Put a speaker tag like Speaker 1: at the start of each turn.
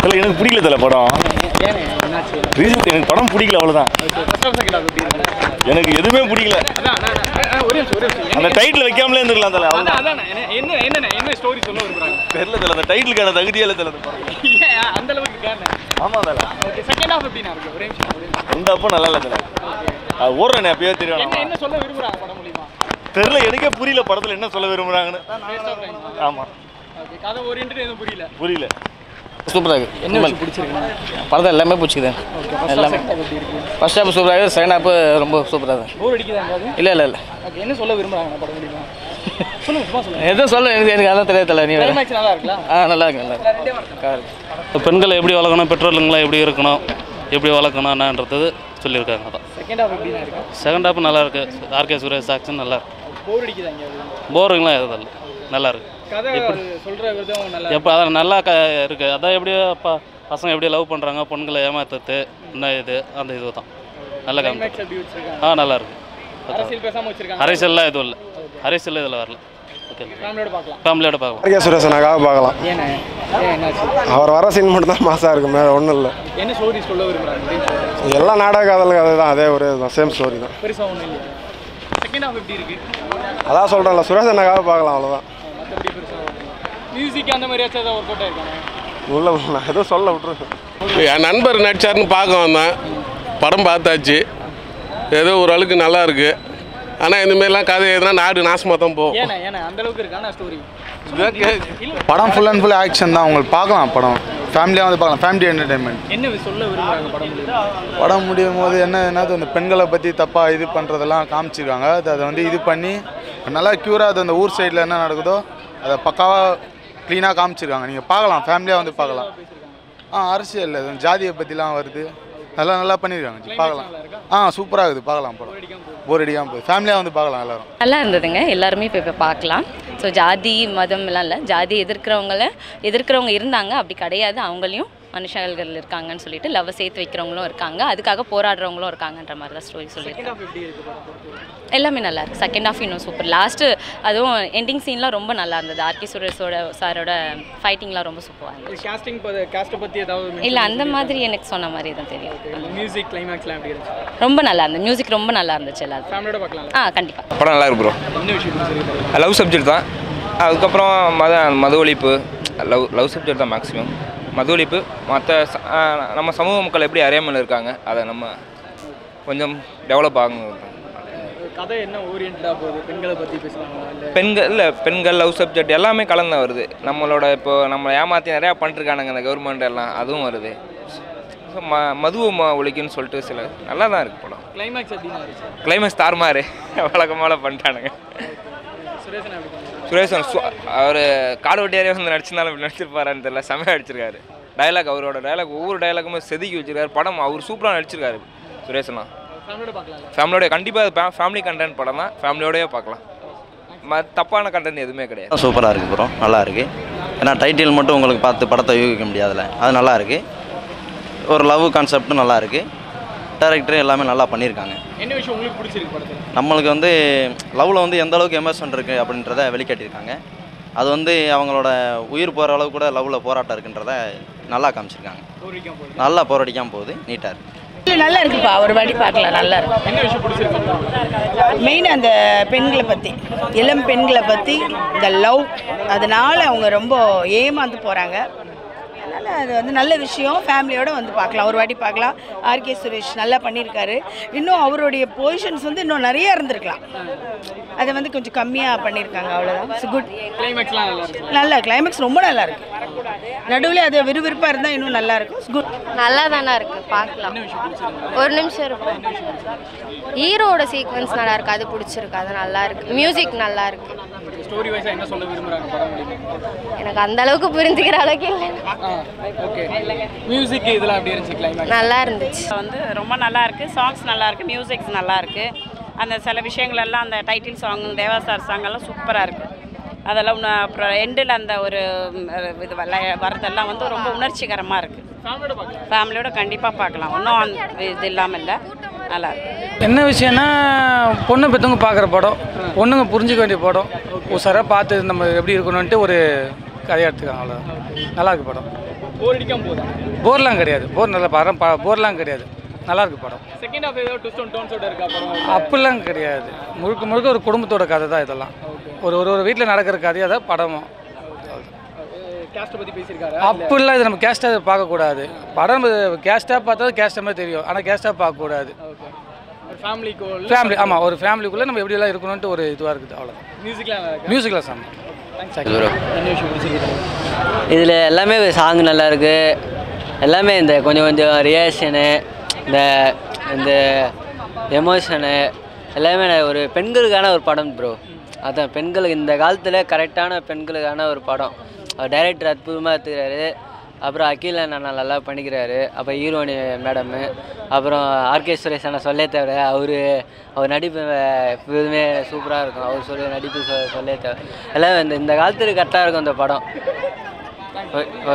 Speaker 1: இல்லை எனக்கு பிடிக்கல தலை படம். ரீசன் எனக்கு படம் பிடிக்கல அவ்வளோதான். எனக்கு எதுவுமே பிடிக்கல. அந்த டைட்டில் வைக்காமலே இருந்துக்கலாம் தலை.
Speaker 2: என்ன ஸ்டோரி சொல்ல விரும்புறாங்க
Speaker 1: தெரியல தலை. அந்த டைட்டிலுக்கான தகுதியே இல்லை தலை.
Speaker 2: அந்த அளவுக்கு காரணம்.
Speaker 1: ஆமாம் தலை.
Speaker 2: செகண்ட் ஹாஃப் எப்படின்னா இருக்கு? ஒரே நிமிஷம்.
Speaker 1: அந்த அப்போ நல்லா இல்லை தலை. அது ஓடுறேன் அப்பயே தெரியும்.
Speaker 2: என்ன சொல்ல விரும்புறாங்க படம் மூலியமா?
Speaker 1: தெரியல, எனக்கே புரியல படத்தில் என்ன சொல்ல விரும்புறாங்கன்னு. ஆமாம்,
Speaker 2: கதை ஓரியன்ட் எதுவும் புரியல.
Speaker 3: சூப்பராக இருக்குது.
Speaker 2: என்ன விஷயம் பிடிச்சிருக்கு?
Speaker 3: படத்தை எல்லாமே பிடிச்சிக்குது. எல்லாமே ஃபர்ஸ்ட் ஹாப் சூப்பராக இருக்குது, செகண்ட் ஹாப் ரொம்ப சூப்பராக தான்.
Speaker 2: போர் அடிக்குதா?
Speaker 3: இல்லை இல்லை இல்லை.
Speaker 2: என்ன சொல்ல விரும்புறாங்க படம் மூலியமா? சொல்லுங்க.
Speaker 3: எதுவும் சொல்ல எனக்கு அதான் தெரியல. நீ
Speaker 2: நல்லா இருக்குல்ல?
Speaker 3: நல்லா இருக்கு.
Speaker 4: பெண்களை எப்படி வளர்க்கணும், பெற்றோருங்களை எப்படி இருக்கணும், எப்படி வளர்க்கணும் என்னன்றது சொல்லியிருக்காங்க. அதான்
Speaker 2: செகண்ட் ஹாஃப் எப்படி இருக்கு?
Speaker 4: செகண்ட் ஹாப் நல்லா இருக்கு. ஆர்கே சுரேஷ் ஆக்ஷன் நல்லா இருக்கு.
Speaker 2: போர் அடிக்குதாங்க?
Speaker 4: போரிங்லாம் எதுவும் இல்லை, நல்லா இருக்கு.
Speaker 2: கதை சொல்ற விதம் நல்லா
Speaker 4: எப்போ அதான் நல்லா இருக்குது. அதான் எப்படி பசங்க எப்படி லவ் பண்ணுறாங்க, பொண்களை ஏமாத்துறது, என்ன இது அந்த இது தான் நல்லா காமிச்சு. நல்லா இருக்கு.
Speaker 2: அரசியல் பேசாம வச்சிருக்காங்க.
Speaker 4: அரசியல்லாம் எதுவும் இல்லை, அரசியல் இதில் வரல. ஓகே, ஃபேமிலியோட பார்க்கலாம்.
Speaker 5: ஆர்கே சுரேஷனாக பார்க்கலாம். அவர் வர சீன் மட்டும் தான் மாசாக இருக்கு, மேலே ஒன்றும் இல்லை.
Speaker 2: என்ன ஸ்டோரி சொல்ல விரும்புறாங்க?
Speaker 5: எல்லா நாடக காதல் கதை தான், அதே ஒரு சேம் ஸ்டோரி தான்.
Speaker 2: பெருசாக ஒன்றும் இல்லை. செகண்ட் ஹாஃப் எப்படி இருக்கு?
Speaker 5: அதான் சொல்கிறேன்ல, சுரேஷனாக பார்க்கலாம், அவ்வளோதான்.
Speaker 2: மற்றபடி பெருசாக மியூசிக் அந்த மாதிரியாச்சும் ஏதாவது ஒர்க் அவுட் ஆயிருக்காங்க?
Speaker 5: உள்ள நான் எதுவும் சொல்ல விட்டுருக்கேன்.
Speaker 6: என் நண்பர் நடிச்சாருன்னு பார்க்க வந்தேன். படம் பார்த்தாச்சு, ஏதோ ஓரளவுக்கு நல்லா இருக்குது. ஆனால் இந்தமாரிலாம் கதை எதுனா நாடு நாசமாக தான் போகும்.
Speaker 2: ஏன்னா அந்த அளவுக்கு இருக்கான ஸ்டோரி.
Speaker 7: படம் ஃபுல் அண்ட் ஃபுல் ஆக்ஷன் தான். உங்களுக்கு பார்க்கலாம், படம் ஃபேமிலியாக வந்து பார்க்கலாம். Family entertainment.
Speaker 2: என்ன சொல்ல விரும்புகிறாங்க
Speaker 7: படம் முடியும் போது என்னது அந்த பெண்களை பற்றி தப்பாக இது பண்ணுறதெல்லாம் காமிச்சிருக்காங்க. அதை வந்து இது பண்ணி நல்லா க்யூராக அது அந்த ஊர் சைடில் என்ன நடக்குதோ அதை பக்காவாக க்ளீனாக காமிச்சிருக்காங்க. நீங்கள் பார்க்கலாம், ஃபேமிலியாக வந்து பார்க்கலாம். அரசியல் ஜாதியை பற்றிலாம் வருது, அதெல்லாம் நல்லா பண்ணியிருக்காங்க, பார்க்கலாம். சூப்பராக இருக்குது, பார்க்கலாம். படம் போர் அடிக்காமல் போகுது, ஃபேமிலியாக வந்து பார்க்கலாம். எல்லோரும்
Speaker 8: நல்லா இருந்ததுங்க. எல்லாருமே இப்போ பார்க்கலாம். ஸோ ஜாதி மதம்லாம் இல்லை, ஜாதி எதிர்க்கிறவங்க இருந்தாங்க, அப்படி கிடையாது. அவங்களையும் மனுஷர்கள் இருக்காங்கன்னு சொல்லிட்டு லவ் சேர்த்து வைக்கிறவங்களும் இருக்காங்க, அதுக்காக போராடுறவங்களும் இருக்காங்கன்ற மாதிரி தான் ஸ்டோரி சொல்லியிருக்காங்க. எல்லாமே நல்லா இருக்குது. செகண்ட் ஹாஃப் இன்னும் சூப்பர். லாஸ்ட்டு அதுவும் எண்டிங் சீன்லாம் ரொம்ப நல்லா இருந்தது. ஆர்கே சுரேஷோட சாரோட ஃபைட்டிங்லாம் ரொம்ப சூப்பராக இருந்துச்சு.
Speaker 2: காஸ்ட்டை பற்றி ஏதாவது
Speaker 8: இல்லை, அந்த மாதிரி எனக்கு சொன்ன மாதிரி தான் தெரியும்.
Speaker 2: மியூசிக் கிளைமேக்ஸ்லாம் எப்படி இருந்துச்சு?
Speaker 8: ரொம்ப நல்லா இருந்தது. மியூசிக் ரொம்ப நல்லா இருந்துச்சு. எல்லாரும்
Speaker 2: ஃபேமிலியோட பார்க்கலாம்.
Speaker 8: கண்டிப்பாக
Speaker 9: படம் நல்லா இருக்கு ப்ரோ.
Speaker 2: என்ன விஷயம்?
Speaker 9: லவ் சப்ஜெக்ட் தான். அதுக்கப்புறம் மது ஒழிப்பு, லவ் சப்ஜெக்ட் தான் மேக்ஸிமம். மது ஒழிப்பு, மற்ற நம்ம சமூக மக்கள் எப்படி அறியாமல் இருக்காங்க, அதை நம்ம கொஞ்சம் டெவலப் ஆகணும்.
Speaker 2: கதை என்ன ஓரியன்டாக போகுது? பெண்களை பற்றி பேசுகிறாங்க?
Speaker 9: பெண்கள் லவ் சப்ஜெக்ட் எல்லாமே கலந்து வருது. நம்மளோட இப்போ நம்ம ஏமாற்றி நிறையா பண்ணிருக்கானுங்க இந்த கவர்மெண்ட் எல்லாம், அதுவும் வருது. ஸோ மதுவை ஒழிக்குன்னு சொல்லிட்டு சில நல்லா தான் இருக்குது படம்.
Speaker 2: கிளைமேக்ஸ் எப்படின்னா இருந்துச்சு?
Speaker 9: கிளைமேக்ஸ் தாறுமாறு வழக்கமாக பண்ணிட்டானுங்க. சுரேஷன் அவர் காடுவெட்டியாரே வந்து நடிச்சிருந்தாலும் நடிச்சிருப்பாரான்னு தெரியல, செமையாக அடிச்சிருக்காரு. டைலாக், அவரோட டைலாக் ஒவ்வொரு டைலாக்குமே செதுக்கி வச்சிருக்காரு. படம் அவர் சூப்பராக நடிச்சிருக்காரு சுரேஷனா. ஃபேமிலியோட கண்டிப்பாக ஃபேமிலி கண்டென்ட் படம் தான், ஃபேமிலியோடய பார்க்கலாம். தப்பான கண்டென்ட் எதுவுமே கிடையாது.
Speaker 3: சூப்பராக இருக்குது ப்ரோ, நல்லா இருக்குது. ஏன்னா டைட்டில் மட்டும் உங்களுக்கு பார்த்து படத்தை யூகிக்க முடியாதுல்ல, அது நல்லா இருக்குது. ஒரு லவ் கான்செப்டும் நல்லா இருக்குது. டைரக்டர் எல்லாமே நல்லா பண்ணியிருக்காங்க.
Speaker 2: என்ன விஷயம் உங்களுக்கு பிடிச்சிருக்கு படத்தில்?
Speaker 3: நம்மளுக்கு வந்து லவ்வில் வந்து எந்த அளவுக்கு எமோஷன் இருக்குது அப்படின்றத வெளிக்காட்டியிருக்காங்க. அது வந்து அவங்களோட உயிர் போகிற அளவுக்கு கூட லவ்வில் போராட்டம் இருக்குன்றத நல்லா காமிச்சிருக்காங்க. நல்லா போராடிக்காமல் போகுது, நீட்டாக இருக்குது.
Speaker 10: நல்லா இருக்குப்பா, ஒரு வாட்டி பார்க்கலாம், நல்லா இருக்கு.
Speaker 2: என்ன விஷயம் பிடிச்சிருக்கு?
Speaker 10: மெயின் அந்த பெண்களை பற்றி, இளம் பெண்களை பற்றி இந்த லவ், அதனால அவங்க ரொம்ப ஏமாந்து போகிறாங்க. அதனால் அது வந்து நல்ல விஷயம். ஃபேமிலியோடு வந்து பார்க்கலாம், ஒரு வாட்டி பார்க்கலாம். ஆர்கே சுரேஷ் நல்லா பண்ணியிருக்காரு. இன்னும் அவருடைய பொசிஷன்ஸ் வந்து இன்னும் நிறையா இருந்திருக்கலாம், அதை வந்து கொஞ்சம் கம்மியாக பண்ணியிருக்காங்க, அவ்வளோதான். It's good.
Speaker 2: கிளைமேக்ஸ்லாம் நல்லா இருக்கு.
Speaker 10: நல்லா கிளைமேக்ஸ் ரொம்ப நல்லா இருக்குது. நடுவில் அது விறுவிறுப்பாக இருந்தால் இன்னும் நல்லா இருக்கும். It's good.
Speaker 8: நல்லா தானே இருக்குது, பார்க்கலாம். ஒரு நிமிஷம் இருக்கும். ஹீரோட சீக்வன்ஸ் நல்லா இருக்குது, அது பிடிச்சிருக்கு, அது நல்லா இருக்குது. மியூசிக் நல்லா இருக்குது.
Speaker 2: ஸ்டோரி வைஸாக என்ன சொல்ல விரும்புகிறாங்க படம் மூலியமா?
Speaker 8: எனக்கு அந்த அளவுக்கு புரிஞ்சுக்கிற அளவுக்கு இல்லை.
Speaker 2: ஓகே, மியூசிக் இதெல்லாம் எப்படி இருந்துச்சு? கிளைமேக்ஸ் நல்லா இருந்துச்சு.
Speaker 10: வந்து ரொம்ப நல்லா இருக்குது. சாங்ஸ் நல்லா இருக்குது, மியூசிக்ஸ் நல்லா இருக்குது. அந்த சில விஷயங்கள் எல்லாம், அந்த டைட்டில் சாங், தேவாசார் சாங் எல்லாம் சூப்பராக இருக்குது. அதெல்லாம் அப்புறம் எண்டில் அந்த ஒரு இது வரதெல்லாம் வந்து ரொம்ப உணர்ச்சிகரமாக இருக்குது. ஃபேமிலியோட கண்டிப்பாக பார்க்கலாம். ஒன்றும் இது இல்லாமல் இல்லை, நல்லா இருக்கு.
Speaker 11: என்ன விஷயம்னா, பொண்ணு பெற்றவங்க பார்க்குற படம், பொண்ணுங்க புரிஞ்சிக்க வேண்டிய படம். உசாராக பார்த்து நம்ம எப்படி இருக்கணும்ன்ட்டு ஒரு கதையை எடுத்துக்காங்க, அவ்வளோ நல்லா இருக்கு படம்.
Speaker 2: போர் அடிக்காம போதா?
Speaker 11: போர்லாம் கிடையாது. போர் நல்ல படம் போர்லாம் கிடையாது. நல்லா இருக்கு படம்.
Speaker 2: செகண்ட் ஹாஃப் ஏதோ ட்விஸ்ட் அண்ட் டர்ன்ஸோட இருக்கா படம்?
Speaker 11: அப்படிலாம் கிடையாது. முழுக்க முழுக்க ஒரு குடும்பத்தோட கதை தான் இதெல்லாம். ஒரு வீட்டில் நடக்கிற கதையாக தான் படமும்.
Speaker 2: கேஸ்ட்டை பற்றி பேசியிருக்காரு.
Speaker 11: அப்படிலாம் இது நம்ம கேஸ்ட்டாக பார்க்கக்கூடாது. படம் கேஸ்ட்டாக பார்த்தா கேஸ்ட்டாக மாதிரி தெரியும். ஆனால் கேஸ்ட்டாக பார்க்கக்கூடாது. ஃபேமிலி ஆமாம், ஒரு ஃபேமிலிக்குள்ளே நம்ம எப்படியெல்லாம் இருக்கணும்ட்டு ஒரு இதுவாக இருக்குது. அவ்வளோ மியூசிக்லாம் சாங்.
Speaker 12: இதில் எல்லாமே சாங் நல்லா இருக்குது. எல்லாமே இந்த கொஞ்சம் ரியாக்ஷனு, இந்த எமோஷனு எல்லாமே ஒரு பெண்களுக்கான ஒரு படம் ப்ரோ. அதான் பெண்களுக்கு இந்த காலத்தில் கரெக்டான பெண்களுக்கான ஒரு படம். அவர் டைரக்டர் அற்புதமாக எடுத்துக்கிறாரு. அப்புறம் அகில் அண்ணா நல்லா பண்ணிக்கிறாரு. அப்புறம் ஹீரோனி மேடமு, அப்புறம் ஆர்கே சுரேஷ் அண்ணா சொல்லே தேவை. அவர் நடிப்பு எப்போதுமே சூப்பராக இருக்கும். அவர் நடிப்பு சொல்லே தேவை. எல்லாம் இந்த காலத்துக்கு கரெக்டாக இருக்கும் இந்த படம்.